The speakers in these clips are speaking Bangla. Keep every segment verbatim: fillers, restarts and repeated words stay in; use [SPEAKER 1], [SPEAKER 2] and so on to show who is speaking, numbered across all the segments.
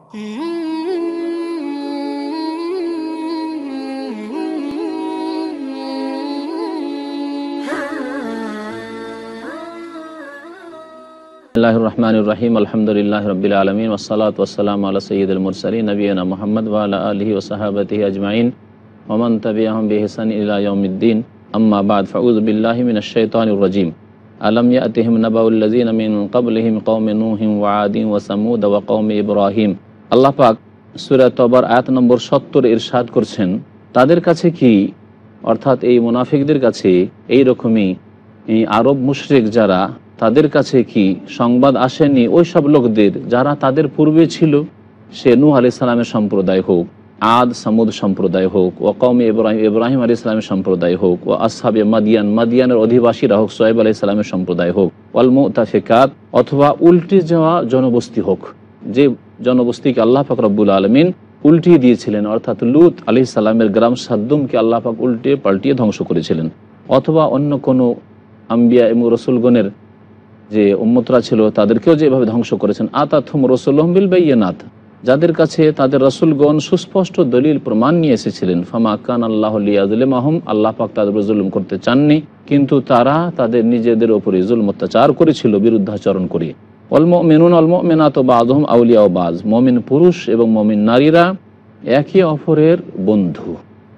[SPEAKER 1] বিসমিল্লাহির রহমানির রহিম আলহামদুলিল্লাহি রাব্বিল আলামিন ওয়াসসালাতু ওয়াসসালামু আলা সাইয়্যিদিল মুরসালিন নবিয়িনা মুহাম্মদ ওয়া আলা আলিহি ওয়া সাহবাতিহি আজমাইন ওয়া মান তাবি'আহুম বিইহসান ইলা ইয়াউমিদ্দিন আম্মা বা'দ ফাউযু বিল্লাহি মিনাশ শাইতানির রাজীম আলাম ইয়াতিহিম নাবাউল লাযিনা মিন ক্বাবলিহিম কওমি নূহিন ওয়া আদিন ওয়া সামুদ ওয়া কওমি ইব্রাহিম। আল্লাহ পাক সূরা তওবার আয়াত নম্বর সত্তর ইরশাদ করছেন, তাদের কাছে কি অর্থাৎ এই মুনাফিকদের কাছে এই রকমই এই আরব মুশরিক যারা, তাদের কাছে কি সংবাদ আসেনি ওই সব লোকদের যারা তাদের পূর্বে ছিল, সে নূহ আলাইহিস সালামের সম্প্রদায় হোক, আদ সামুদ সম্প্রদায় হোক, ও কওমে ইব্রাহিম ইব্রাহিম আলাইহিস সালামের সম্প্রদায় হোক, ও আসহাবে মাদিয়ান মাদিয়ানের অধিবাসীরা হোক, সোয়েব আলাইহিস সালামের সম্প্রদায় হোক, ওয়াল মুতাফিকাত অথবা উল্টে যাওয়া জনবস্তি হোক, যে জনবস্তিকে আল্লাহ পাক রব্বুল আলামিন উল্টিয়ে দিয়েছিলেন, অর্থাৎ লূত আলাইহিস সালামের গ্রাম সাদ্দুমকে আল্লাহ পাক উল্টে পাল্টিয়ে ধ্বংস করেছিলেন, অথবা অন্য কোনো আম্বিয়া এবং রসুলগণের যে উম্মতরা ছিল তাদেরকেও যেভাবে ধ্বংস করেছেন। আতাথুম রসুলুহুম বিল বাইয়িনাত, যাদের কাছে তাদের রসুলগণ সুস্পষ্ট দলিল প্রমাণ নিয়ে এসেছিলেন। ফামা কান আল্লাহু লিয়াযলিমাহুম, আল্লাহ পাক তাদের উপর জুলুম করতে চাননি, কিন্তু তারা তাদের নিজেদের উপরে জুলম অত্যাচার করেছিল বিরুদ্ধাচরণ করে। ওয়াল মুমিনুন ওয়াল মুমিনাতু বাযুহুম আউলিয়াউ বায, মুমিন পুরুষ এবং মুমিন নারীরা একে অপরের বন্ধু।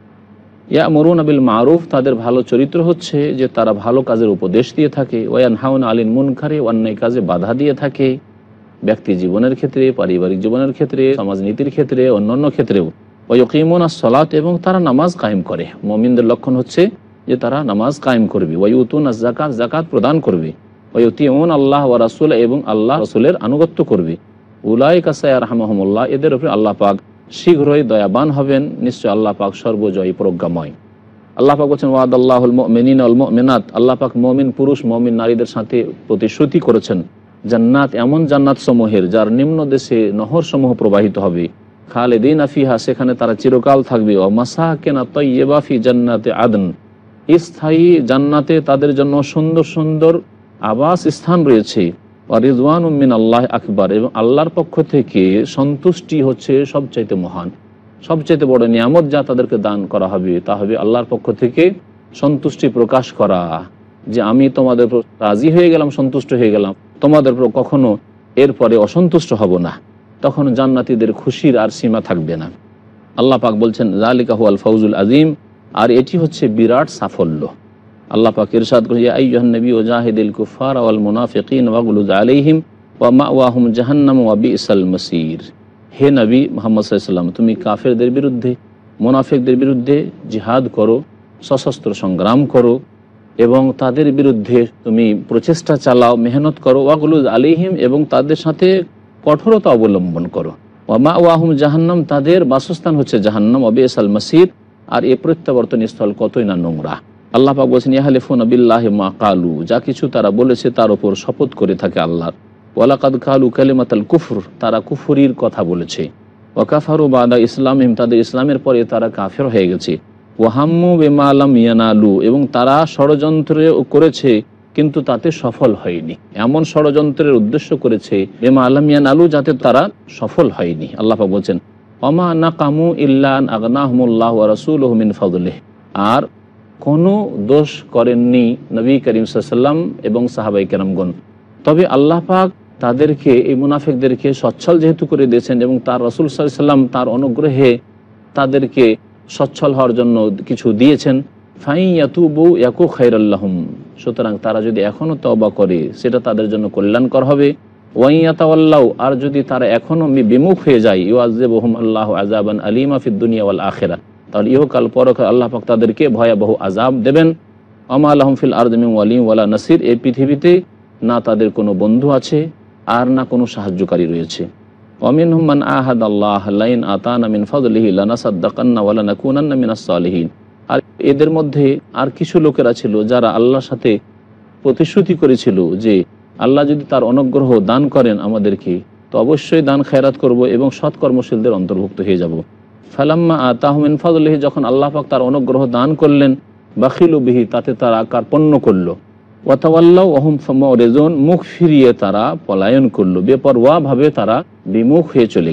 [SPEAKER 1] ইয়ামুরুনা বিল মারুফ, তাদের ভালো চরিত্র হচ্ছে যে তারা ভালো কাজের উপদেশ দিয়ে থাকে। ওয়ায়ানহাউনা আনিল মুনকারি, অন্যায় কাজে বাধা দিয়ে থাকে, ব্যক্তি জীবনের ক্ষেত্রে, পারিবারিক জীবনের ক্ষেত্রে, সমাজনীতির ক্ষেত্রে, অন্যান্য ক্ষেত্রেও। ওয়ায়ুকিমুনাস সালাত, এবং তারা নামাজ কায়েম করে। মুমিনদের লক্ষণ হচ্ছে যে তারা নামাজ কায়েম করবে। ওয়ায়ুতুনাজ যাকাত, যাকাত প্রদান করবে। ওয়ায়ুতিউন আল্লাহ ওয়া রাসূল, এবং আল্লাহ রাসূলের আনুগত্য করবে। উলাইকা সায়ারহামুহুমুল্লাহ, এদের উপরে আল্লাহ পাক শীঘ্রই দয়াবান হবেন, নিশ্চয় আল্লাহ পাক সর্বজয়ী প্রজ্ঞাময়। আল্লাহ পাক বলছেন ওয়াদাল্লাহুল মুমিনিনা ওয়াল মুমিনাত, আল্লাহ পাক মুমিন পুরুষ মুমিন নারীদের সাথে প্রতিশ্রুতি করেছেন জান্নাত, এমন জান্নাত সমূহের যার নিম্ন দেশে নহর সমূহ প্রবাহিত হবে। খালিদিনা ফিহা, সেখানে তারা চিরকাল থাকবে। ওয়া মাসাকিনা তাইয়্যিবা ফি জান্নাতি আদন, স্থায়ী জান্নাতে তাদের জন্য সুন্দর সুন্দর আবাস স্থান রয়েছে। ওয়া রিজওয়ানুম মিনাল্লাহি আকবার, এবং আল্লাহর পক্ষ থেকে সন্তুষ্টি হচ্ছে সবচাইতে মহান, সবচাইতে বড় নিয়ামত যা তাদেরকে দান করা হবে তা হবে আল্লাহর পক্ষ থেকে সন্তুষ্টি প্রকাশ করা, যে আমি তোমাদের উপর রাজি হয়ে গেলাম, সন্তুষ্ট হয়ে গেলাম, তোমাদের উপর কখনো এরপরে অসন্তুষ্ট হব না। তখন জান্নাতীদের খুশির আর সীমা থাকবে না। আল্লাহ পাক বলছেন যালিকা হুয়াল ফাউজুল আযীম, আর এটি হচ্ছে বিরাট সাফল্য। আল্লাহ পাক ইরশাদ করেন ইয়া আইয়ুহান নবী ওয়াজাহিদিল কুফারা ওয়াল মুনাফিকিন ওয়াগলুজ আলাইহিম ওয়া মাওয়াহুম জাহান্নাম ওয়া বিসাল মাসির। হে নবী মুহাম্মদ সাল্লাল্লাহু আলাইহি ওয়াসাল্লাম, তুমি কাফেরদের বিরুদ্ধে, মুনাফিকদের বিরুদ্ধে জিহাদ করো, সশস্ত্র সংগ্রাম করো, এবং তাদের বিরুদ্ধে তুমি প্রচেষ্টা চালাও, মেহনত করো। ওয়াগলুজ আলাইহিম, এবং তাদের সাথে কঠোরতা অবলম্বন করো। ওয়া মাওয়াহুম জাহান্নাম, তাদের বাসস্থান হচ্ছে জাহান্নাম। ওয়া বিসাল মাসির, আর এ প্রত্যাবর্তন স্থল কতই না নোংরা। আল্লাহ পাক বলছেন ইয়াহলিফুনা বিল্লাহি মা কালু, যা কিছু তারা বলেছে তার উপর শপথ করে থাকে আল্লাহর। ওয়ালাকাদ কালু কালিমাতাল কুফর, তারা কুফরির কথা বলেছে। ওয়া কাফারু বাদা ইসলামিহিম, তাদের ইসলামের পরে তারা কাফের হয়ে গেছে। ওয়া হাম্মু বিমা লাম ইয়ানালু, এবং তারা ষড়যন্ত্র করেছে কিন্তু তাতে সফল হয়নি। এমন ষড়যন্ত্রের উদ্দেশ্য করেছে বিমা লাম ইয়ানালু, যাতে তারা সফল হয়নি। আল্লাহ পাক বলছেন ওমা নাকামু ইল্লা আন আগনাহুমুল্লাহু ওয়া রাসূলুহু মিন ফাদলিহি, আর কোনো দোষ করেননি নবী করিম সাল্লাল্লাহু আলাইহি ওয়াসাল্লাম এবং সাহাবায়ে কেরামগণ, তবে আল্লাহ পাক তাদেরকে, এই মুনাফিকদেরকে সচ্ছল যেহেতু করে দিয়েছেন এবং তার রাসূল সাল্লাল্লাহু আলাইহি ওয়াসাল্লাম তার অনুগ্রহে তাদেরকে সচ্ছল হওয়ার জন্য কিছু দিয়েছেন। ফাইন ইয়াতুবু ইয়াকু খায়রাল লাহুম, সুতরাং তারা যদি এখনও তওবা করে সেটা তাদের জন্য কল্যাণকর হবে। ওয়ান ইয়াতাওয়াল্লাউ, আর যদি তারা এখনও বিমুখ হয়ে যায়, ইউআযিবুহুম আল্লাহু আযাবান আলীমা ফিদ দুনিয়া ওয়াল আখিরাহ, তাহলে ইহকাল পরকাল আল্লাহ পাক তাদেরকে ভয়াবহ আযাব দেবেন। ওমা লাহুম ফিল আরদি মিন ওয়ালিয়্যিন ওয়ালা নাসির, এই পৃথিবীতে না তাদের কোনো বন্ধু আছে আর না কোনো সাহায্যকারী রয়েছে। ওয়ামিনহুম মান আহাদাল্লাহ লাইন আতানা মিন ফাদলিহি লানাসাদ্দাকান্না ওয়া লানাকুনান্না মিনাস সালিহিন, আর এদের মধ্যে আর কিছু লোকেরা ছিল যারা আল্লাহর সাথে প্রতিশ্রুতি করেছিল যে আল্লাহ যদি তার অনুগ্রহ দান করেন আমাদেরকে, তো অবশ্যই দান খেরাত করব এবং সৎকর্মশীলদের অন্তর্ভুক্ত হয়ে যাব। ফালাম্মা আতাহুম মিন ফাদলিহি, যখন আল্লাহ পাক তার অনুগ্রহ দান করলেন, বাখিলু বিহি, তাতে তারা কার্পণ্য করলো। ওয়াতাওয়াল্লাউ ওহুম মুরিজুন, মুখ ফিরিয়ে তারা পলায়ন করলো, বেপরোয়া ভাবে তারা বিমুখ হয়ে চলে গেল।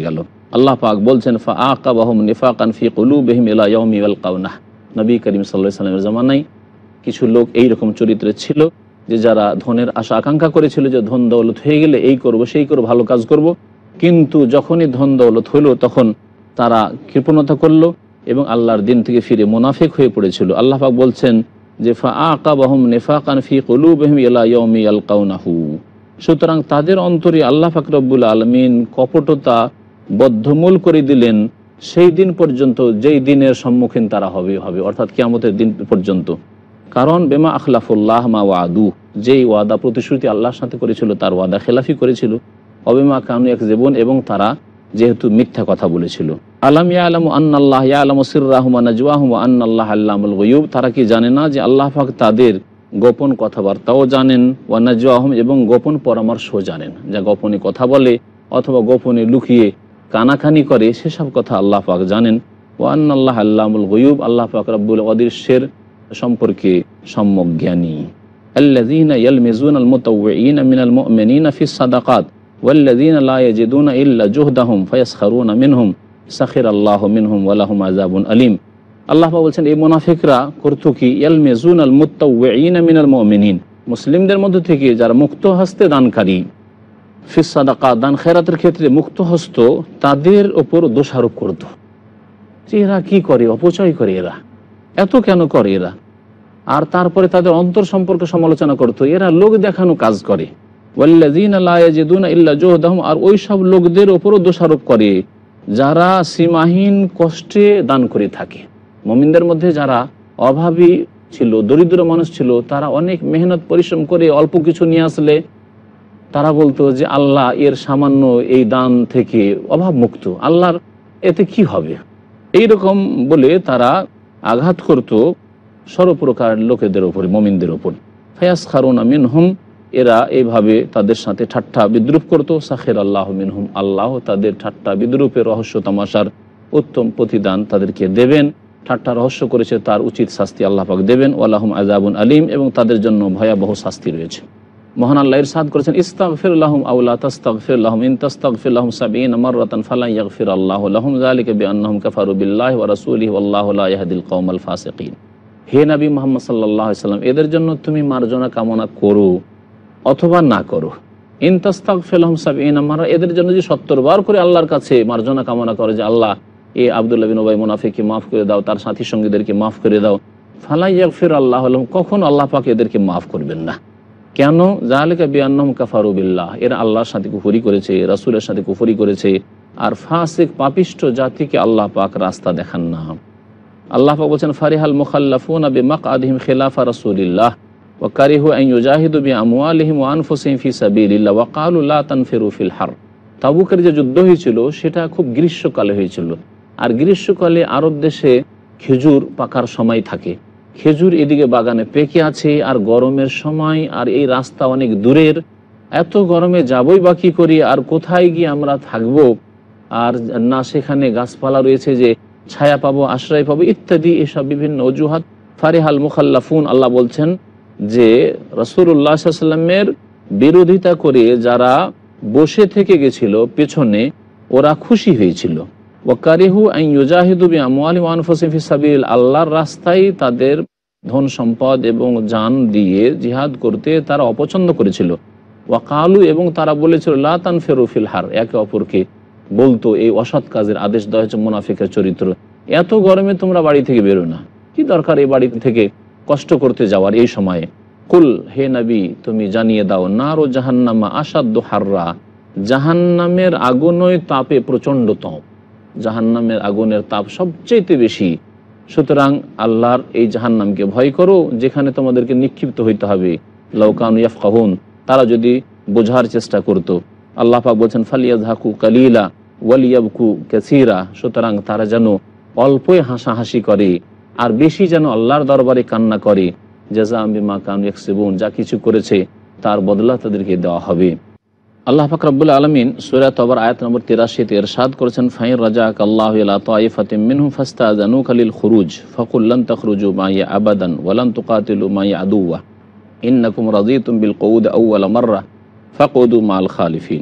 [SPEAKER 1] আল্লাহ পাক বলছেন ফা আকাবাহুম নিফাকান ফি কুলুবিহিম ইলা ইয়াউমি ইয়ালকাউনাহ। নবী করিম সাল্লাল্লাহু আলাইহি ওয়াসাল্লামের জামানায় কিছু লোক এইরকম চরিত্রের ছিল যে যারা ধনের আশা আকাঙ্ক্ষা করেছিল যে ধন দৌলত হয়ে গেলে এই করব সেই করব, ভালো কাজ করব, কিন্তু যখনই ধন দৌলত হলো তখন তারা কৃপণতা করলো এবং আল্লাহর দিন থেকে ফিরে মুনাফিক হয়ে পড়েছিল। আল্লাহ পাক বলছেন যে ফা আকাবাহুম নিফাকান ফি কুলুবিহিম ইলা ইয়াউমি ইয়ালকাউনাহু। সুতরাং তাদের অন্তরে আল্লাহ পাক রব্বুল আলামিন কপটতা বদ্ধমূল করে দিলেন সেই দিন পর্যন্ত যেই দিনের সম্মুখীন তারা হবে হবে অর্থাৎ কিয়ামতের দিন পর্যন্ত। কারণ বেমা আখলাফুল্লাহ মা ওয়াদু, যেই ওয়াদা প্রতিশ্রুতি আল্লাহর সাথে করেছিল তার ওয়াদা খেলাফি করেছিল। অবেমা কানু ইয়াকযিবুন, এবং তারা যেহেতু মিথ্যা কথা বলেছিল। আলাম ইয়ালামু আন্নাল্লাহ ইয়ালামু সিররাহুম ওয়া নাজওয়াহুম ওয়া আন্নাল্লাহ আল্লামুল গায়ুব। তারা কি জানে না যে আল্লাহ পাক তাদের গোপন কথাবার্তাও জানেন, ওয়া নাজওয়াহুম, এবং গোপন পরামর্শও জানেন। যা গোপনে কথা বলে অথবা গোপনে লুকিয়ে কানাকানি করে সেসব কথা আল্লাহ পাক জানেন। ওয়া আন্নাল্লাহ আল্লামুল গায়ুব, আল্লাহ পাক রব্বুল অদৃশ্যের সম্পর্কে সম্যক জ্ঞানী। আল্লাযীনা ইয়ালমিজুনাল মুতাওয়্যিনা মিনাল মুমিনিনা ফিস সাদাকাত ওয়াল্লাযীনা লা ইয়াজিদুনা ইল্লা জুহদাহুম ফায়াসখারুনা মিনহুম সাখিরাল্লাহু মিনহুম ওয়া লাহুম আযাবুন আলীম। আল্লাহ পাক বলছেন এই মুনাফিকরা করত কি, ইয়ালমিজুনাল মুতাওয়্যিনা মিনাল মুমিনিন, মুসলিমদের মধ্যে থেকে যারা মুক্ত হস্তে দানকারী, ফিস সাদাকাত, দান খেরাতের ক্ষেত্রে মুক্ত হস্ত, তাদের ওপর দোষারোপ করত যে এরা কি করে, অপচয় করে, এরা এত কেন করে এরা। আর তারপরে তাদের অন্তর সম্পর্কে সমালোচনা করতো, এরা লোক দেখানো কাজ করে। ওয়াল্লাযীনা লা ইয়াজিদুনা ইল্লা জুহদাহুম, আর ওই সব লোকদের ওপরও দোষারোপ করে যারা সীমাহীন কষ্টে দান করে থাকে। মুমিনদের মধ্যে যারা অভাবী ছিল, দরিদ্র মানুষ ছিল, তারা অনেক মেহনত পরিশ্রম করে অল্প কিছু নিয়ে আসলে তারা বলতো যে আল্লাহ এর সামান্য এই দান থেকে অভাব মুক্ত, আল্লাহর এতে কি হবে, এইরকম বলে তারা আঘাত করত সর্বপ্রকার লোকেদের ওপর, মুমিনদের ওপর। ফায়াসখারুনা মিনহুম, এরা এইভাবে তাদের সাথে ঠাট্টা বিদ্রুপ করতো। সাখির আল্লাহ মিনহুম, আল্লাহ তাদের ঠাট্টা বিদ্রুপের রহস্য তামাশার উত্তম প্রতিদান তাদেরকে দেবেন। ঠাট্টা রহস্য করেছে তার উচিত শাস্তি আল্লাহ পাক দেবেন। ওয়ালাহুম আযাবুন আলীম, এবং তাদের জন্য ভয়াবহ শাস্তি রয়েছে। মহান আল্লাহ ইরশাদ করেছেন ইস্তাগফির লাহুম আও লা তাস্তাগফির লাহুম ইন তাস্তাগফির লাহুম সাবঈনা মাররাতান ফালা ইয়াগফির আল্লাহু লাহুম যালিকা বিআন্নাহুম কাফারু বিল্লাহি ওয়া রাসূলিহি ওয়াল্লাহু লা ইয়াহদিল কওমাল ফাসিকিন। হে নবী মুহাম্মদ সাল্লাল্লাহু আলাইহি সাল্লাম, এদের জন্য তুমি মার্জনা কামনা করো অথবা না করো। ইন তাস্তাগফির লাহুম সাবঈনা মাররা, এদের জন্য যে সত্তর বার করে আল্লাহর কাছে মার্জনা কামনা করে যে আল্লাহ এ আব্দুল্লাহ বিন উবাই মুনাফিককে মাফ করে দাও, তার সাথী সঙ্গীদেরকে মাফ করে দাও, ফালা ইয়াগফির আল্লাহু লাহুম, কখন আল্লাহ পাক এদেরকে মাফ করবেন না। কেন? যালিকা বিআন্নাহুম কাফারু বিল্লাহ, এরা আল্লাহর সাথে কুফরি করেছে, রাসূলের সাথে কুফরি করেছে, আর ফাসিক পাপিষ্ঠ জাতিকে আল্লাহ পাক রাস্তা দেখান না। আল্লাহ পাক বলছেন ফারিহাল মুখাল্লাফুনা বিমাকআদিহিম খিলাফা রাসূলিল্লাহ ওয়া কারিহু আন ইউজাহিদু বিআমওয়ালিহিম ওয়া আনফুসিহিম ফি সাবিলিল্লাহ ওয়া ক্বালু লা তানফিরু ফিল হার। তাবুকের যে যুদ্ধ হয়েছিল সেটা খুব গ্রীষ্মকালে হয়েছিল, আর গ্রীষ্মকালে আরব দেশে খেজুর পাকার সময় থাকে, খেজুর এদিকে বাগানে পেকে আছে, আর গরমের সময়, আর এই রাস্তা অনেক দূরের, এত গরমে যাবই বা কী করি, আর কোথায় গিয়ে আমরা থাকবো, আর না সেখানে গাছপালা রয়েছে যে ছায়া পাবো, আশ্রয় পাবো ইত্যাদি, এসব বিভিন্ন অজুহাত। ফারিহাল মুখাল্লাফুন, আল্লাহ বলছেন যে রাসূলুল্লাহ সাল্লাল্লাহু আলাইহি ওয়াসাল্লামের বিরোধিতা করে যারা বসে থেকে গেছিল পেছনে, ওরা খুশি হয়েছিল। ওয়াকারিহু আন ইউজাহিদু বিআমওয়ালিহিম ওয়া আনফুসিহিম ফি সাবিল, আল্লাহর রাস্তায় তাদের ধন সম্পদ এবং জান দিয়ে জিহাদ করতে তারা অপছন্দ করেছিল। ওয়াকালু, এবং তারা বলেছিল লা তানফিরু ফিল হার, একে অপরকে বলতো, এই অসৎ কাজের আদেশ দেওয়া হয়েছে মুনাফিকের চরিত্র, এত গরমে তোমরা বাড়ি থেকে বেরো না, কি দরকার এই বাড়ি থেকে কষ্ট করতে যাওয়ার এই সময়ে। কুল, হে নবী তুমি জানিয়ে দাও, নারু জাহান্নামা আসাদ্দু হাররা, জাহান্নামের আগুনই তাপে প্রচণ্ডতম, জাহান্নামের আগুনের তাপ সবচেয়ে বেশি। সুতরাং আল্লাহর এই জাহান্নামকে ভয় করো যেখানে তোমাদেরকে নিক্ষিপ্ত হইতে হবে। লাউ কানু ইয়াফকাহুন, তারা যদি বোঝার চেষ্টা করত। আল্লাহ পাক বলছেন ফালিয়াযহাকু কালিলা ওয়ালিয়াবকু কাসীরা, সুতরাং তারা যেন অল্পই হাসাহাসি করে আর বেশি যেন আল্লাহর দরবারে কান্না করে। জাযাআ বিমা কানু ইয়াকসিবুন, যা কিছু করেছে তার বদলা তাদেরকে দেওয়া হবে। আল্লাহ পাক রব্বুল আলামিন সূরা তওবার আয়াত নম্বর তিরাশি তে ইরশাদ করেছেন ফাইন রাজাকা আল্লাহু ইলা তাইফাতিন মিনহুম ফাস্তাযানুকা লিল খুরুজ ফাকুল লান তাখরুজু মাইয়া আবাদান ওয়া লান তুকাতিলু মাইয়া আদুওয়া ইন্নাকুম রাযীতুম বিল কউদ আউওয়াল মাররা ফাকুদু মাল খালিফিন।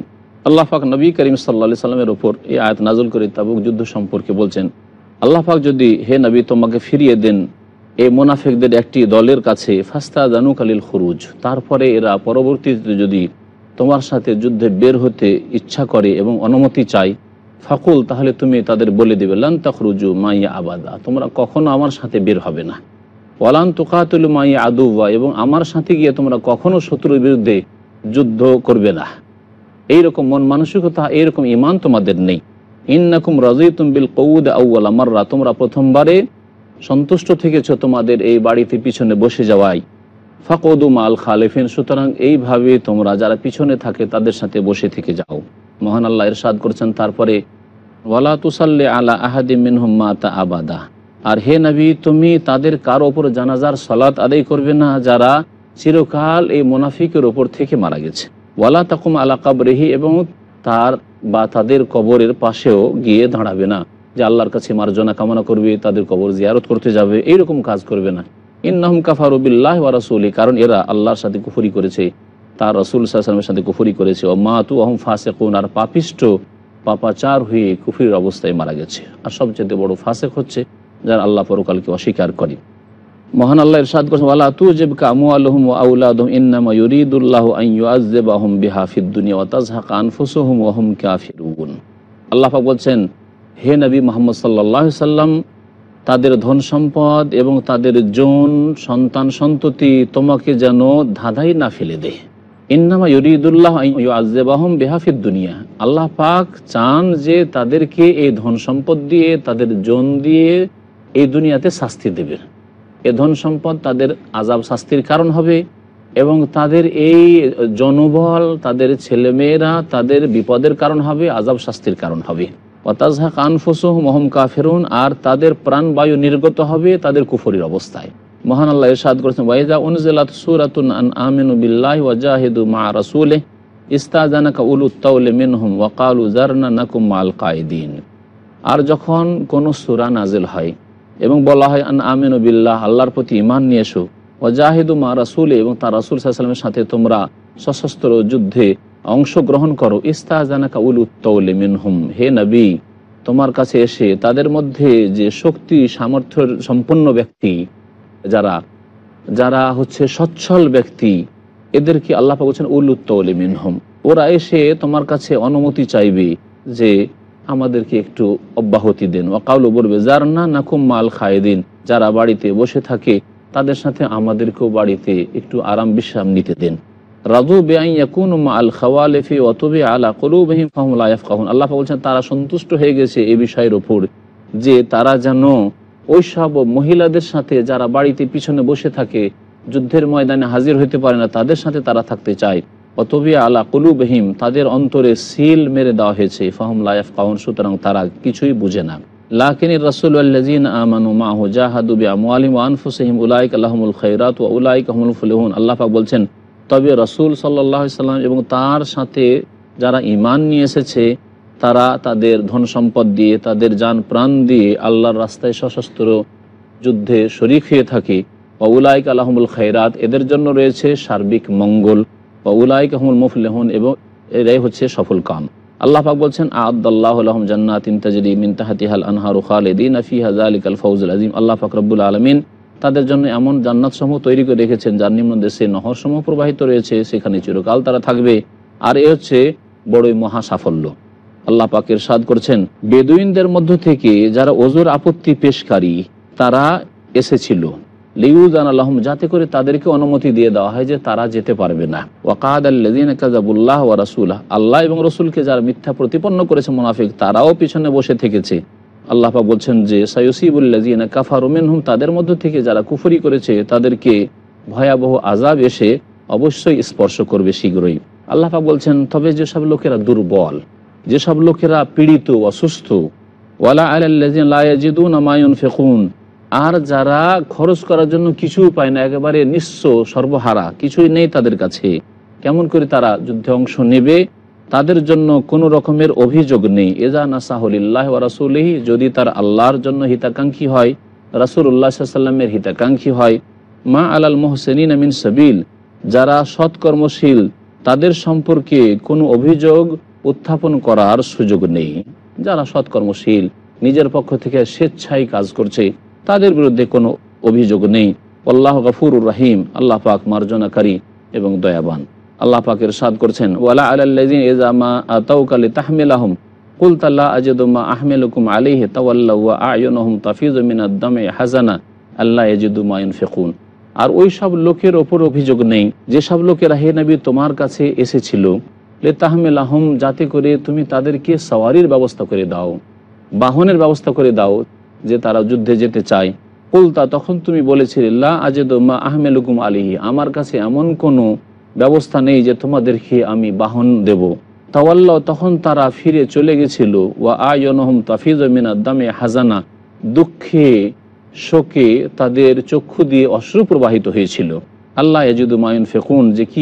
[SPEAKER 1] আল্লাহ পাক নবী করিম সাল্লাল্লাহু আলাইহি সাল্লামের ওপর এই আয়াত নাযিল করে তাবুক যুদ্ধ সম্পর্কে বলছেন, আল্লাহ পাক যদি হে নবী তোমাকে ফিরিয়ে দেন এই মুনাফিকদের একটি দলের কাছে, ফাস্তাযানু কালিল খুরুজ, তারপরে এরা পরবর্তীতে যদি তোমার সাথে যুদ্ধে বের হতে ইচ্ছা করে এবং অনুমতি চায়, ফাকুল, তাহলে তুমি তাদের বলে দিবে, লান তাখরুজু মাইয়া আবাদা, তোমরা কখনো আমার সাথে বের হবে না, ওয়ালান তুকাতিলু মাইয়া আদুওয়া, এবং আমার সাথে গিয়ে তোমরা কখনো শত্রুর বিরুদ্ধে যুদ্ধ করবে না। এইরকম মন মানসিকতা, এইরকম ঈমান তোমাদের নেই। ইন্নাকুম রাযীতুম বিল কউদ আউওয়ালা মাররা, তোমরা প্রথমবারে সন্তুষ্ট থেকেছ তোমাদের এই বাড়িতে পিছনে বসে যাওয়ায়, ফাকুদু মাল খালিফিন, সুতরাং এইভাবে তোমরা যারা পিছনে থাকে তাদের সাথে বসে থেকে যাও। মহান আল্লাহ ইরশাদ করেছেন তারপরে, ওয়ালা তুসাল্লি আলা আহাদিম মিনহুম মাতা আবাদা, আর হে নবী তুমি তাদের কার ওপর জানাজার সালাত আদায় করবে না যারা চিরকাল এই মুনাফিকের ওপর থেকে মারা গেছে। ওয়ালা তাকুম আলা কাবরিহি, এবং তার বা তাদের কবরের পাশেও গিয়ে দাঁড়াবে না, যে আল্লাহর কাছে মার্জনা কামনা করবে, তাদের কবর জিয়ারত করতে যাবে, এইরকম কাজ করবে না। ইন্নাহুম কাফারু বিল্লাহি ওয়া রাসূলিহি, কারণ এরা আল্লাহর সাথে কুফরি করেছে, তার রাসূল সাল্লাল্লাহু আলাইহি ওয়াসাল্লামের সাথে কুফরি করেছে। ও মাতু ওয়া হুম ফাসিকুন, আর পাপিষ্ট পাপাচার হয়ে কুফরির অবস্থায় মারা গেছে। আর সবচেয়ে বড় ফাসিক হচ্ছে যারা আল্লাহ পরকালকে অস্বীকার করে। মহান আল্লাহ ইরশাদ করেছেন, ওয়ালা তুজিবকা আমওয়ালুহুম ওয়া আওলাদুহুম ইন্নামা ইউরিদুল্লাহু আন ইউআযযিবাহুম বিহা ফিদ দুনিয়া ওয়া তাযহাকা আনফুসুহুম ওয়া হুম কাফিরুন। আল্লাহ পাক বলছেন, হে নবী মুহাম্মদ সাল্লাল্লাহু আলাইহি সাল্লাম, তাদের ধন সম্পদ এবং তাদের যৌন সন্তান সন্ততি তোমাকে যেন ধাঁধাই না ফেলে দেয়। ইন্নামা ইউরিদুল্লাহু আন ইউআযযিবাহুম বিহা ফিদ দুনিয়া, আল্লাহ পাক চান যে তাদেরকে এই ধন সম্পদ দিয়ে, তাদের যৌন দিয়ে এই দুনিয়াতে শাস্তি দেবেন। এ ধন সম্পদ তাদের আযাব শাস্তির কারণ হবে, এবং তাদের এই জনবল, তাদের ছেলেমেয়েরা তাদের বিপদের কারণ হবে, আযাব শাস্তির কারণ হবে। ওয়া তাযহাকা আনফুসুহুম ওয়া হুম কাফিরুন, আর তাদের প্রাণবায়ু নির্গত হবে তাদের কুফরির অবস্থায়। মহান আল্লাহ ইরশাদ করেছেন, ওয়া ইযা উনজিলাত সূরাতুন আন আমিনু বিল্লাহি ওয়া জাহিদু মা রাসূলিহি ইস্তাযানাকা উলুত তাওলি মিনহুম ওয়া ক্বালু যারনা নাকুম মাল কায়দিন। আর যখন কোনো সূরা নাজিল হয় এবং বলা হয় আন আমিনু বিল্লাহ, আল্লাহর প্রতি ঈমান নিয়ে এসো, ওয়া জাহিদু মা রাসূলিহি, এবং তার রাসূল সাল্লাল্লাহু আলাইহি ওয়াসাল্লামের সাথে তোমরা সশস্ত্র যুদ্ধে অংশগ্রহণ করো, ইস্তাযানাকা উলুত তাওলি মিনহুম, হে নবী তোমার কাছে এসে তাদের মধ্যে যে শক্তি সামর্থ্য সম্পন্ন ব্যক্তি, যারা যারা হচ্ছে সচ্ছল ব্যক্তি, এদেরকে আল্লাহ পাক বলেছেন উলুত তাওলি মিনহুম, ওরা এসে তোমার কাছে অনুমতি চাইবে যে আমাদেরকে একটু অব্যাহতি দেন। ওয়াকাউলু, বলবে যারনা নাকুম মাল খায়েদিন, যারা বাড়িতে বসে থাকে তাদের সাথে আমাদেরকেও বাড়িতে একটু আরাম বিশ্রাম নিতে দেন। রাযু বিআন ইয়াকুনু মাআল খাওয়ালিফি ওয়া তুবি আলা কুলুবিহিম ফাহুম লা ইয়াফকাহুন, আল্লাহ পাক বলছেন তারা সন্তুষ্ট হয়ে গেছে এই বিষয়ের উপর যে তারা যেন ওই সব মহিলাদের সাথে যারা বাড়িতে পিছনে বসে থাকে, যুদ্ধের ময়দানে হাজির হতে পারে না, তাদের সাথে তারা থাকতে চায়। অতবি আলা কুলুবিহিম, তাদের অন্তরে সিল মেরে দেওয়া হয়েছে, ফাহুম লা ইয়াফকাহুন, সুতরাং তারা কিছুই বুঝে না। লাকিনির রাসূল ওয়াল্লাযীনা আমানু মাহু জাহাদু বিআমওয়ালিহিম ওয়া আনফুসিহিম উলাইকা লাহুমুল খায়রাত ওয়া উলাইকা হুমুল মুফলিহুন। আল্লাহ পাক বলছেন, তবে রাসূল সাল্লাল্লাহু আলাইহি সাল্লাম এবং তার সাথে যারা ঈমান নিয়ে এসেছে তারা তাদের ধন সম্পদ দিয়ে, তাদের জান প্রাণ দিয়ে আল্লাহর রাস্তায় সশস্ত্র যুদ্ধে শরীক হয়ে থাকে। ওয়া উলাইকা লাহুমুল খায়রাত, এদের জন্য রয়েছে সার্বিক মঙ্গল। ওয়া উলাইকা হুমুল মুফলিহুন, এবং এরাই হচ্ছে সফল কাম। আল্লাহ পাক বলছেন, আ'আদাল্লাহু লাহুম জান্নাতিন তাজরি মিন তাহতিহাল আনহারু খালিদিনা ফিহা যালিকাল ফাওজুল আযীম। আল্লাহ পাক রব্বুল আলামিন তাদের জন্য এমন জান্নাতসমূহ তৈরি করে রেখেছেন যার নিম্ন দেশে নহরসমূহ প্রবাহিত রয়েছে, সেখানে চিরকাল তারা থাকবে। আর এ হচ্ছে বড়ই মহা সাফল্য। আল্লাহ পাক ইরশাদ করছেন, বেদুইনদের মধ্য থেকে যারা ওজর আপত্তি পেশকারী তারা এসেছিল, লিউযানা লাহুম, যাতে করে তাদেরকে অনুমতি দিয়ে দেওয়া হয় যে তারা যেতে পারবে না। ওয়াকাদাল্লাযীনা কাযাবুল্লাহ ওয়া রাসূলাহ, আল্লাহ এবং রাসূলকে যারা মিথ্যা প্রতিপন্ন করেছে মুনাফিক, তারাও পিছনে বসে থেকেছে। আল্লাহ পাক বলছেন যে সায়ুসিবুল্লাযীনা কাফারু মিনহুম, তাদের মধ্য থেকে যারা কুফরি করেছে তাদেরকে ভয়াবহ আযাব এসে অবশ্যই স্পর্শ করবে শীঘ্রই। আল্লাহ পাক বলছেন, তবে যেসব লোকেরা দুর্বল, যেসব লোকেরা পীড়িত অসুস্থ, ওয়ালা আলাল্লাযীনা লা ইয়াজিদুনা মা ইউনফিকুন, আর যারা খরচ করার জন্য কিছুই পায় না, একেবারে নিঃস্ব সর্বহারা, কিছুই নেই তাদের কাছে, কেমন করে তারা যুদ্ধে অংশ নেবে? তাদের জন্য কোনো রকমের অভিযোগ নেই। এজা নাসাহুলিল্লাহি ওয়া রাসূলিহি, যদি তার আল্লাহর জন্য হিতাকাঙ্ক্ষী হয়, রাসূলুল্লাহ সাল্লাল্লাহু আলাইহি ওয়াসাল্লামের হিতাকাঙ্ক্ষী হয়। মা আলাল মুহসিনিনা মিন সাবিল, যারা সৎকর্মশীল তাদের সম্পর্কে কোনো অভিযোগ উত্থাপন করার সুযোগ নেই। যারা সৎকর্মশীল, নিজের পক্ষ থেকে স্বেচ্ছায় কাজ করছে, তাদের বিরুদ্ধে কোনো অভিযোগ নেই। আল্লাহ গফুরুর রহিম, আল্লাহ পাক মার্জনাকারী এবং দয়াবান। আল্লাহ পাক ইরশাদ করছেন, ওয়ালা আলাল্লাযিনা ইযা মা আতাউকা লিতাহমিলাহুম কুলতা লা আজিদু মা আহমিলুকুম আলাইহি তাওয়াল্লাউ ওয়া আ'য়ুনুহুম তাফিযু মিনাদ দামি হাযানা আল্লা ইয়াজিদু মা ইউনফিকুন। আর ওই সব লোকের ওপর অভিযোগ নেই যেসব লোকেরা হে নবী তোমার কাছে এসেছিল, লিতাহমিলাহুম, যাতে করে তুমি তাদেরকে সওয়ারির ব্যবস্থা করে দাও, বাহনের ব্যবস্থা করে দাও, যে তারা যুদ্ধে যেতে চায়। কুলতা, তখন তুমি বলেছিলে, লা আজিদু মা আহমিলুকুম আলাইহি, আমার কাছে এমন কোনো ব্যবস্থা নেই যে তোমাদেরকে আমি বাহন দেব। তাওয়াল্লাহ, তখন তারা ফিরে চলে গেছিল। ওয়া আ'য়ুনুহুম তাফিযু মিনাদ দামি হাযানা, দুঃখে শোকে তাদের চক্ষু দিয়ে অশ্রু প্রবাহিত হয়েছিল। আল্লাহ ইয়াজিদু মা ইউনফিকুন, যে কি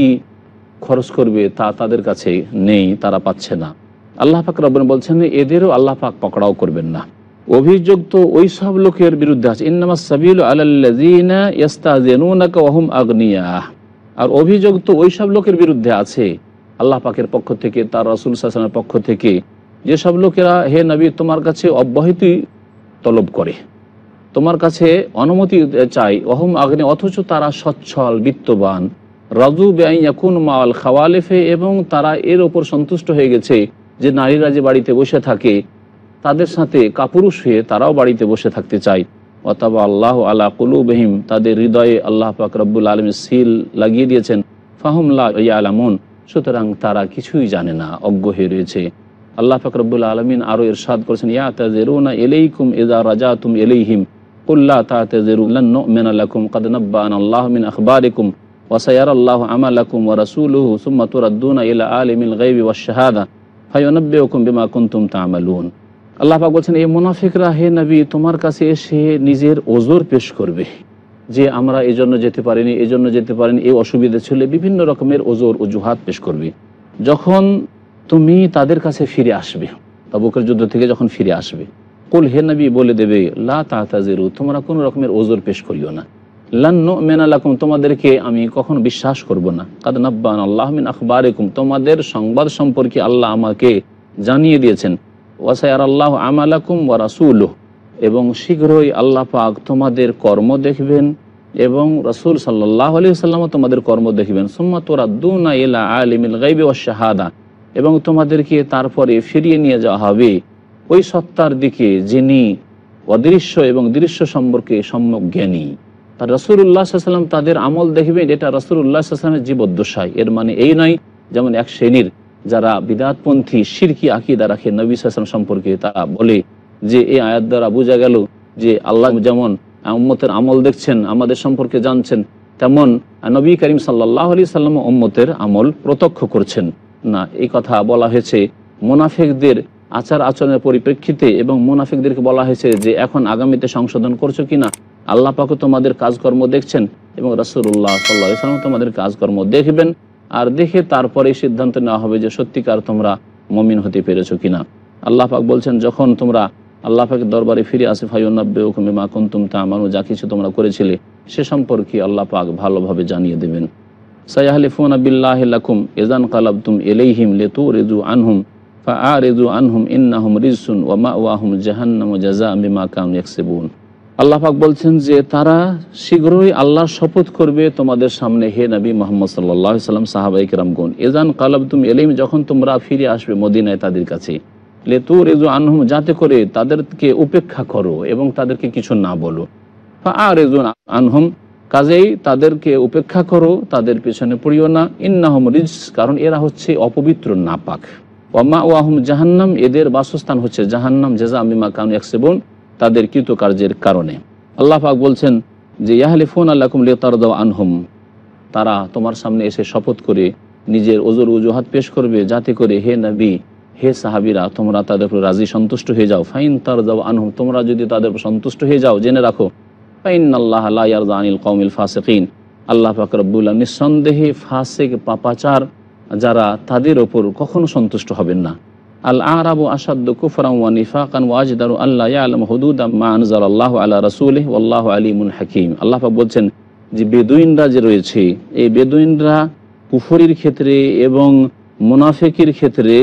[SPEAKER 1] খরচ করবে তা তাদের কাছে নেই, তারা পাচ্ছে না। আল্লাহ পাক রব্বুল বলছেন, এদেরও আল্লাহ পাক পকড়াও করবেন না। অভিযোগ তো ওই সব লোকের বিরুদ্ধে আছে, ইন্নামাস সাবিলু আলাল্লাযিনা ইস্তাযিনুনাকা ওয়া হুম আগনিয়া। আর অভিযোগ তো ওই সব লোকের বিরুদ্ধে আছে আল্লাহ পাকের পক্ষ থেকে, তার রাসূল সাল্লাল্লাহু আলাইহি ওয়াসাল্লামের পক্ষ থেকে, যেসব লোকেরা হে নবী তোমার কাছে অব্যাহতি তলব করে, তোমার কাছে অনুমতি চাই, ওহুম আগ্নে, অথচ তারা সচ্ছল বিত্তবান, রাজু বিআন ইয়াকুনু মাআল খাওয়ালিফে, এবং তারা এর ওপর সন্তুষ্ট হয়ে গেছে যে নারীরা যে বাড়িতে বসে থাকে তাদের সাথে কাপুরুষ হয়ে তারাও বাড়িতে বসে থাকতে চায়। ওয়াতাবা আল্লাহু আলা কুলুবিহিম, তাদের হৃদয়ে আল্লাহ পাক রব্বুল আলামিন সিল লাগিয়ে দিয়েছেন। ফাহুম লা ইয়ালামুন, সুতরাং তারা কিছুই জানে না, অজ্ঞ হয়ে রয়েছে। আল্লাহ পাক রব্বুল আলামিন আরও ইরশাদ করেছেন, ইয়াতাযিরুনা ইলাইকুম ইযা রাজাতুম ইলাইহিম কুল লা তা'তাযিরু লান নু'মিনা লাকুম ক্বাদ নাব্বা'ানা আল্লাহু মিন আখবারিকুম ওয়া সায়ারাল্লাহু আমালাকুম ওয়া রাসূলুহু সুম্মা তুরাদ্দুনা ইলা আলিমিল গায়বি ওয়াশ শাহাদা ফায়ুনাব্বিউকুম বিমা কুনতুম তা'মালুন। আল্লাহ পাক বলছেন, এই মুনাফিকরা হে নবী তোমার কাছে এসে নিজের ওজর পেশ করবে, যে আমরা এই জন্য যেতে পারিনি, এই জন্য যেতে পারিনি, এই অসুবিধা ছিল, বিভিন্ন রকমের ওজর অজুহাত পেশ করবে। যখন তুমি তাদের কাছে ফিরে আসবে, তাবুকের যুদ্ধ থেকে যখন ফিরে আসবে, কুল, হে নবী বলে দেবে, লা তা'তাযিরু, তোমরা কোনো রকমের ওজর পেশ করিও না, লান নু'মিনা লাকুম, তোমাদেরকে আমি কখনো বিশ্বাস করব না, ক্বাদ নাব্বা'ানা আল্লাহু মিন আখবারিকুম, তোমাদের সংবাদ সম্পর্কে আল্লাহ আমাকে জানিয়ে দিয়েছেন। ওয়া সায়ারাল্লাহু আমালাকুম ওয়া রাসূলুহু, এবং শীঘ্রই আল্লাহ পাক তোমাদের কর্ম দেখবেন এবং রাসূল সাল্লাল্লাহু আলাইহি ওয়াসাল্লাম তোমাদের কর্ম দেখবেন। সুম্মা তুরাদ্দুনা ইলা আলিমিল গায়বি ওয়াশ শাহাদা, এবং তোমাদেরকে তারপরে ফিরিয়ে নিয়ে যাওয়া হবে ওই সত্তার দিকে যিনি অদৃশ্য এবং দৃশ্য সম্পর্কে সম্যক জ্ঞানী। তার রাসূলুল্লাহ সাল্লাল্লাহু আলাইহি ওয়াসাল্লাম তাদের আমল দেখবেন, এটা রাসূলুল্লাহ সাল্লাল্লাহু আলাইহি ওয়াসাল্লামের জীবদ্দশায়। এর মানে এই নয় যেমন এক শ্রেণীর যারা বিদআতপন্থী শিরকি আকীদা রাখে নবী সাল্লাল্লাহু আলাইহি ওয়াসাল্লাম সম্পর্কে, তারা বলে যে এই আয়াত দ্বারা বোঝা গেল যে আল্লাহ যেমন উম্মতের আমল দেখছেন, আমাদের সম্পর্কে জানছেন, তেমন নবী করিম সাল্লাল্লাহু আলাইহি ওয়াসাল্লাম উম্মতের আমল প্রত্যক্ষ করছেন না। এই কথা বলা হয়েছে মুনাফিকদের আচার আচরণের পরিপ্রেক্ষিতে, এবং মুনাফিকদেরকে বলা হয়েছে যে এখন আগামীতে সংশোধন করছো কিনা, আল্লাহ পাক তোমাদের কাজকর্ম দেখছেন এবং রাসূলুল্লাহ সাল্লাল্লাহু আলাইহি ওয়াসাল্লাম তোমাদের কাজকর্ম দেখবেন, আর দেখে তারপরে সিদ্ধান্ত নেওয়া হবে যে সত্যিকার তোমরা মুমিন হতে পেরেছো কিনা। আল্লাহ পাক বলছেন, যখন তোমরা আল্লাহ পাকের দরবারে ফিরে আসে, ফায়ুনাব্বিউকুম বিমা কুনতুম তা'মালুন, যা কিছু তোমরা করেছিলে সে সম্পর্কে আল্লাহ পাক ভালোভাবে জানিয়ে দেবেন। সায়াহলিফুনা বিল্লাহি লাকুম ইযান কালাবতুম ইলাইহিম লিতুরিদু আনহুম ফাআরিদু আনহুম ইন্নাহুম রিজসুন ওয়া মাওয়াহুম জাহান্নামু জাযাআন বিমা কানু ইয়াকসিবুন। আল্লাহ পাক বলছেন যে তারা শীঘ্রই আল্লাহর শপথ করবে তোমাদের সামনে, হে নবী মুহাম্মদ সাল্লাল্লাহু আলাইহি ওয়াসাল্লাম, সাহাবায়ে কেরামগণ, ইযান কালাবতুম ইলাইহিম, যখন তোমরা ফিরে আসবে মদিনায় তাদের কাছে, লিতুরিদু আনহুম, যাতে করে তাদেরকে উপেক্ষা করো এবং তাদেরকে কিছু না বলো, ফাআরিদু আনহুম, কাজেই তাদেরকে উপেক্ষা করো, তাদের পেছনে পড়িও না, ইন্নাহুম রিজস, কারণ এরা হচ্ছে অপবিত্র নাপাক, ওয়া মাওয়াহুম জাহান্নাম, এদের বাসস্থান হচ্ছে জাহান্নাম, জাযাআন বিমা কানু ইয়াকসিবুন, তাদের কৃতকার্যের কারণে। আল্লাহ পাক বলছেন যে ইয়াহলিফুনা লাকুম লিতারদাউ আনহুম, তারা তোমার সামনে এসে শপথ করে নিজের ওজর অজুহাত পেশ করবে, যাতে করে হে নবী, হে সাহাবীরা, তোমরা তাদের উপর রাজি সন্তুষ্ট হয়ে যাও। ফাইন তারদাউ আনহুম, তোমরা যদি তাদের উপর সন্তুষ্ট হয়ে যাও, জেনে রাখো, ফাইন্নাল্লাহা লা ইয়ারদা আনিল কওমিল ফাসিকিন, আল্লাহ পাক রব্বুল আলামিন নিঃসন্দেহে ফাসিক পাপাচার যারা, তাদের ওপর কখনো সন্তুষ্ট হবেন না। আল আরাবু আশাদ্দু কুফরান ওয়া নিফাকান ওয়া আজদারু আল্লা ইয়ালামু হুদুদা মা আনজালাল্লাহু আলা রাসূলিহি ওয়াল্লাহু আলিমুন হাকীম। আল্লাহ পাক বলছেন যে বেদুইনরা যে রয়েছে, এই বেদুইনরা কুফরির ক্ষেত্রে এবং মুনাফিকের ক্ষেত্রে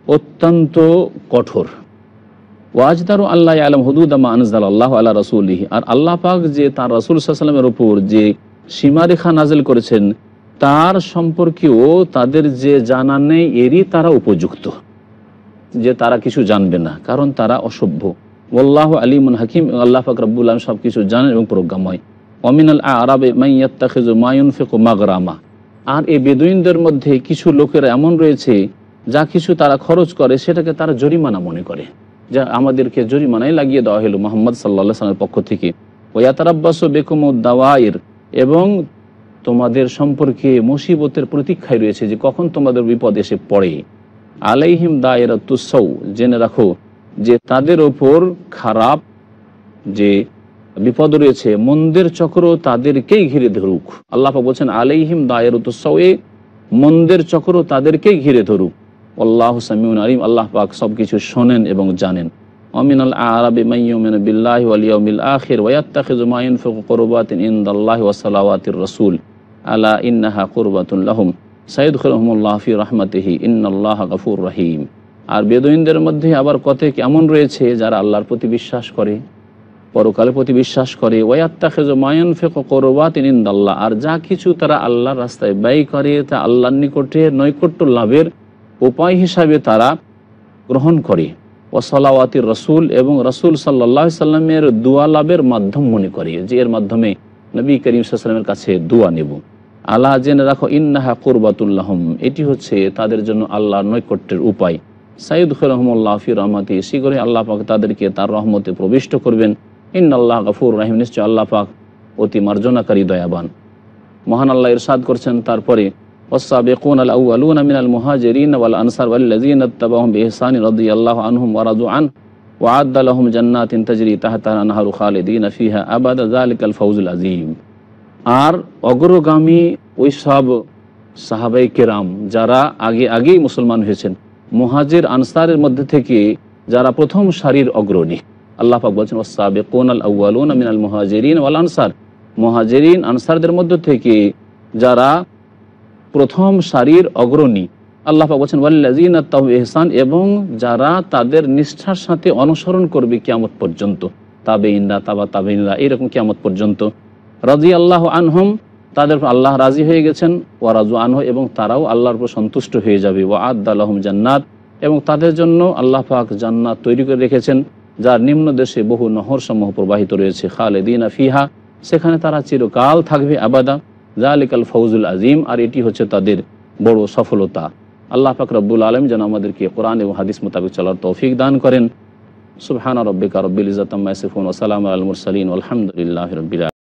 [SPEAKER 1] অত্যন্ত কঠোর। ওয়াজদারু আল্লাহ আলম হুদুদামা আনজাল আল্লাহ আল্লাহ রসুলিহি, আর আল্লাহ পাক যে তার রসুল সাল্লামের ওপর যে সীমারেখা নাজিল করেছেন তার সম্পর্কেও তাদের যে জানা নেই এরই তারা উপযুক্ত, যে তারা কিছু জানবে না, কারণ তারা অসভ্য। ওয়াল্লাহু আলিমুন হাকিম, আল্লাহ পাক রব্বুল আলামিন সব কিছু জানেন এবং প্রজ্ঞাময়। ওয়ামিনাল আরাবে মান ইয়াত্তাখিযু মা ইউনফিকু মাগরামা, আর এই বেদুইনদের মধ্যে কিছু লোকেরা এমন রয়েছে যা কিছু তারা খরচ করে সেটাকে তারা জরিমানা মনে করে, যা আমাদেরকে জরিমানায় লাগিয়ে দেওয়া হলো মুহাম্মদ সাল্লাল্লাহু আলাইহি ওয়াসাল্লামের পক্ষ থেকে। ওয়াতারাব্বাসু বিকুমুদ দাওয়াইর, এবং তোমাদের সম্পর্কে মুসিবতের প্রতীক্ষায় রয়েছে যে কখন তোমাদের বিপদ এসে পড়ে। আলাইহিম দায়রাতুস সাউ, জেনে রাখো যে তাদের ওপর খারাপ যে বিপদ রয়েছে, মন্দের চক্র তাদেরকেই ঘিরে ধরুক। আল্লাহ পাক বলছেন আলাইহিম দায়রাতুস সাউ, মন্দের চক্র তাদেরকেই ঘিরে ধরুক। আল্লাহু সামিউন আলিম, আল্লাহ পাক সব কিছু শোনেন এবং জানেন। ওয়ামিনাল আরাবি মান ইউমিনু বিল্লাহি ওয়াল ইয়াউমিল আখির ওয়া ইয়াত্তাখিযু মা ইউনফিকু কুরবাতিন ইনদাল্লাহি ওয়া সালাওয়াতির রাসূল আলা ইন্নাহা কুরবাতুন লাহুম সাইয়্যিদখুলুহুমুল্লাহু ফি রাহমাতিহি ইন্নাল্লাহা গফুর রহিম। আর বেদুইনদের মধ্যে আবার কতক এমন রয়েছে যারা আল্লাহর প্রতি বিশ্বাস করে, পরকালের প্রতি বিশ্বাস করে। ওয়া ইয়াত্তাখিযু মা ইউনফিকু কুরবাতিন ইনদাল্লাহ, আর যা কিছু তারা আল্লাহর রাস্তায় ব্যয় করে তা আল্লাহর নিকটে নৈকট্য লাভের উপায় হিসাবে তারা গ্রহণ করে। ও সালাওয়াতির রসুল, এবং রসুল সাল্লাল্লাহু আলাইহি সাল্লামের দোয়া লাভের মাধ্যম মনে করে যে এর মাধ্যমে নবী করিম সাল্লাল্লাহু আলাইহি সাল্লামের কাছে দোয়া নেব। আল্লাহ জেনে রাখো ইন্নাহা কুরবাতুল লাহুম, এটি হচ্ছে তাদের জন্য আল্লাহর নৈকট্যের উপায়। সাইয়্যিদখুলুহুমুল্লাহু ফি রাহমাতিহি, শীঘ্রই আল্লাহ পাক তাদেরকে তার রহমতে প্রবিষ্ট করবেন। ইন্নাল্লাহা গফুর রহিম, নিশ্চয় আল্লাহ পাক অতি মার্জনাকারী দয়াবান। মহান আল্লাহ ইরশাদ করছেন তারপরে والسابقون الأولون من المهاجرين والأنصار والذين اتبعوهم بإحسان رضي الله عنهم ورضوا عنه وأعد لهم جنات تجري تحتها الأنهار خالدين فيها أبدا ذلك الفوز العظيم। আর অগ্রগামী ওই সব সাহাবায়ে কেরাম যারা আগে আগেই মুসলমান হয়েছেন, মুহাজির আনসারের মধ্যে থেকে যারা প্রথম সারির অগ্রণী, আল্লাহ পাক বলছেন ওয়াস-সাবিকুন আল-আউয়ালুন মিনাল মুহাজিরিন ওয়াল আনসার, মুহাজিরিন আনসারদের মধ্যে থেকে যারা প্রথম সারির অগ্রণী, আল্লাহ পাক বলছেন ওয়াল্লাযিনা তাউ ইহসান, এবং যারা তাদের নিষ্ঠার সাথে অনুসরণ করবে কিয়ামত পর্যন্ত, তাবেঈনরা তাবা তাবেঈনরা এরকম কিয়ামত পর্যন্ত। রাদিয়াল্লাহু আনহুম, তাদের আল্লাহ রাজি হয়ে গেছেন। ওয়া রাজু আনহু, এবং তারাও আল্লাহর উপর সন্তুষ্ট হয়ে যাবে। ওয়া আ'দ্দা লাহুম জান্নাত, এবং তাদের জন্য আল্লাহ পাক জান্নাত তৈরি করে রেখেছেন যার নিম্ন দেশে বহু নহর সমূহ প্রবাহিত রয়েছে। খালিদিনা ফিহা, সেখানে তারা চিরকাল থাকবে আবাদা। যালিকাল ফাউজুল আজিম, আর এটি হচ্ছে তাদের বড় সফলতা। আল্লাহ পাক রব্বুল আলামিন যেন আমাদেরকে কোরআন এবং হাদিস মোতাবেক চলার তৌফিক দান করেন। সুবহানা রাব্বিকা রাব্বিল ইজ্জাতি আম্মা ইয়াসিফুন ওয়া সালামুন আলাল মুরসালিন ওয়ালহামদুলিল্লাহি রাব্বিল আলামিন।